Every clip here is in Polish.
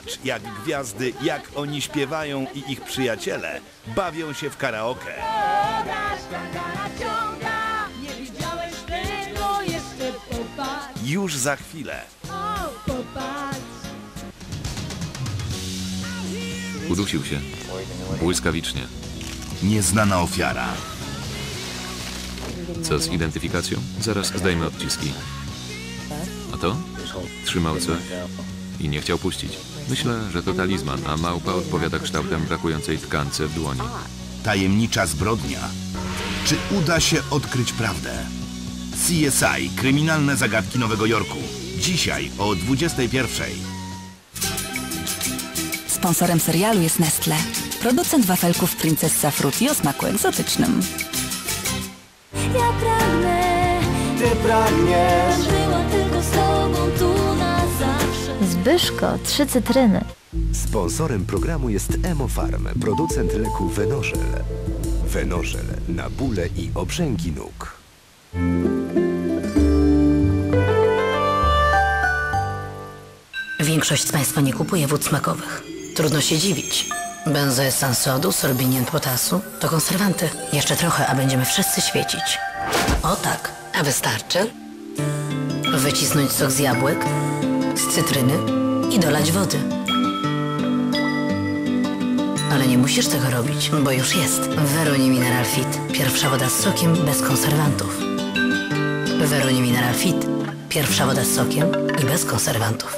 Zobacz, jak gwiazdy, jak oni śpiewają i ich przyjaciele bawią się w karaoke. Nie widziałeś tego, jeszcze popatrz. Już za chwilę. O, popatrz. Udusił się. Błyskawicznie. Nieznana ofiara. Co z identyfikacją? Zaraz zdajmy odciski. A to? Trzymał coś i nie chciał puścić. Myślę, że to talizman, a małpa odpowiada kształtem brakującej tkance w dłoni. Tajemnicza zbrodnia. Czy uda się odkryć prawdę? CSI. Kryminalne zagadki Nowego Jorku. Dzisiaj o 21:00. Sponsorem serialu jest Nestle, producent wafelków Princessa Frutti o smaku egzotycznym. Ja pragnę, Ty pragniesz. była tylko z tobą tu na zawsze. Zbyszko, 3 cytryny. Sponsorem programu jest Emofarm, producent leku Venoszel. Venoszel na bóle i obrzęki nóg. Większość z Państwa nie kupuje wód smakowych. Trudno się dziwić. Benzoesan sodu, sorbinian potasu to konserwanty. Jeszcze trochę, a będziemy wszyscy świecić. O tak, a wystarczy wycisnąć sok z jabłek, z cytryny i dolać wody. Ale nie musisz tego robić, bo już jest. Veronie Mineral Fit. Pierwsza woda z sokiem bez konserwantów. Veronie Mineral Fit. Pierwsza woda z sokiem i bez konserwantów.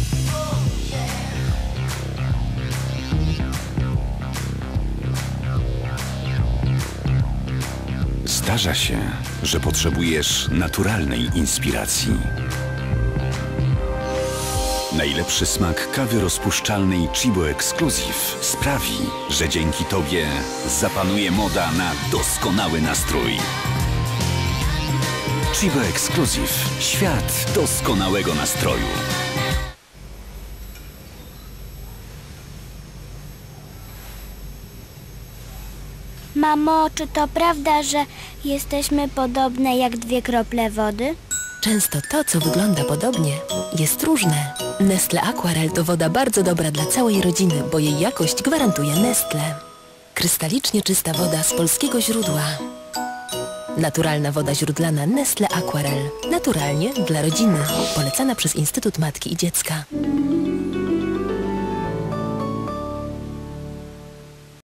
Zdarza się, że potrzebujesz naturalnej inspiracji. Najlepszy smak kawy rozpuszczalnej Chibo Exclusive sprawi, że dzięki Tobie zapanuje moda na doskonały nastrój. Chibo Exclusive. Świat doskonałego nastroju. Mamo, czy to prawda, że jesteśmy podobne jak 2 krople wody? Często to, co wygląda podobnie, jest różne. Nestle Aquarel to woda bardzo dobra dla całej rodziny, bo jej jakość gwarantuje Nestle. Krystalicznie czysta woda z polskiego źródła. Naturalna woda źródlana Nestle Aquarel. Naturalnie dla rodziny. Polecana przez Instytut Matki i Dziecka.